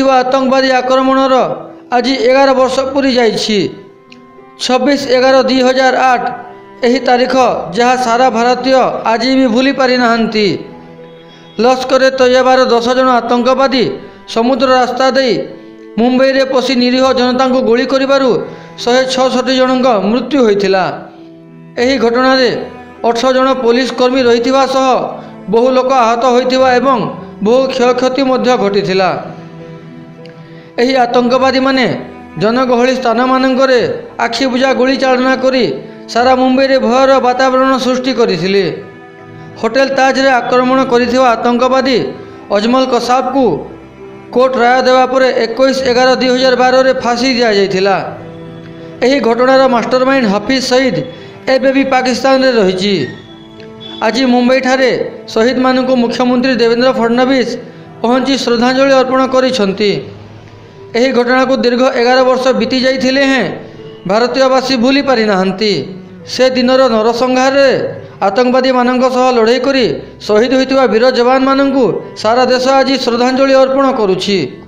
ହୋଇଥିବା ଆତଙ୍କବାଦୀ ଆକ୍ରମଣର ଆଜି 11 ବର୍ଷ ପୂରି ଯାଇଛି। 26/11/2008 ଏହି ତାରିଖ ଯାହା ସାରା ଭାରତୀୟ ଆଜି ବି ଭୁଲି ପାରିନାହାନ୍ତି। ଲସ୍କରେ ତୈୟବାର 10 ଜଣ ଆତଙ୍କବାଦୀ ସମୁଦ୍ର ରାସ୍ତା ଦେଇ ମୁମ୍ବାଇରେ ପଶି ନିରୀହ ଜନତାଙ୍କୁ ଗୁଳି କରିବାରୁ 166 ଜଣଙ୍କ ମୃତ୍ୟୁ ହୋଇଥିଲା। ଏହି ଘଟଣାରେ 18 ଜଣ ପୋଲିସ କର୍ମୀ ରହିଥିବା ସହ ବହୁ ଲୋକ ଆହତ ହୋଇଥିବା ଏବଂ ବହୁ କ୍ଷୟକ୍ଷତି ମଧ୍ୟ ଘଟିଥିଲା। ଏହି ଆତଙ୍କବାଦୀମାନେ ଜନଗହଳି ସ୍ଥାନମାନଙ୍କରେ ଆଖିବୁଜା ଗୁଳି ଚାଳନା କରି ସାରା ମୁମ୍ବାଇରେ ଭୟର ବାତାବରଣ ସୃଷ୍ଟି କରିଥିଲେ। ହୋଟେଲ ତାଜରେ ଆକ୍ରମଣ କରିଥିବା ଆତଙ୍କବାଦୀ ଅଜମଲ କସାବକୁ କୋର୍ଟ ରାୟ ଦେବା ପରେ 21/11/2012ରେ ଫାଶୀ ଦିଆଯାଇଥିଲା। ଏହି ଘଟଣାର ମାଷ୍ଟରମାଇଣ୍ଡ ହାଫିଜ ସଇଦ ଏବେ ବି ପାକିସ୍ତାନରେ ରହିଛି। ଆଜି ମୁମ୍ବାଇଠାରେ ଶହୀଦମାନଙ୍କୁ ମୁଖ୍ୟମନ୍ତ୍ରୀ ଦେବେନ୍ଦ୍ର ଫଡନାଭିସ ପହଞ୍ଚି ଶ୍ରଦ୍ଧାଞ୍ଜଳି ଅର୍ପଣ କରିଛନ୍ତି। ଏହି ଘଟଣାକୁ ଦୀର୍ଘ 11 ବର୍ଷ ବିତି ଯାଇଥିଲେ ହେଁ ଭାରତୀୟବାସୀ ଭୁଲି ପାରିନାହାନ୍ତି। ସେ ଦିନର ନରସଂହାରରେ ଆତଙ୍କବାଦୀମାନଙ୍କ ସହ ଲଢ଼େଇ କରି ଶହୀଦ ହୋଇଥିବା ବୀର ଯବାନମାନଙ୍କୁ ସାରା ଦେଶ ଆଜି ଶ୍ରଦ୍ଧାଞ୍ଜଳି ଅର୍ପଣ କରୁଛି।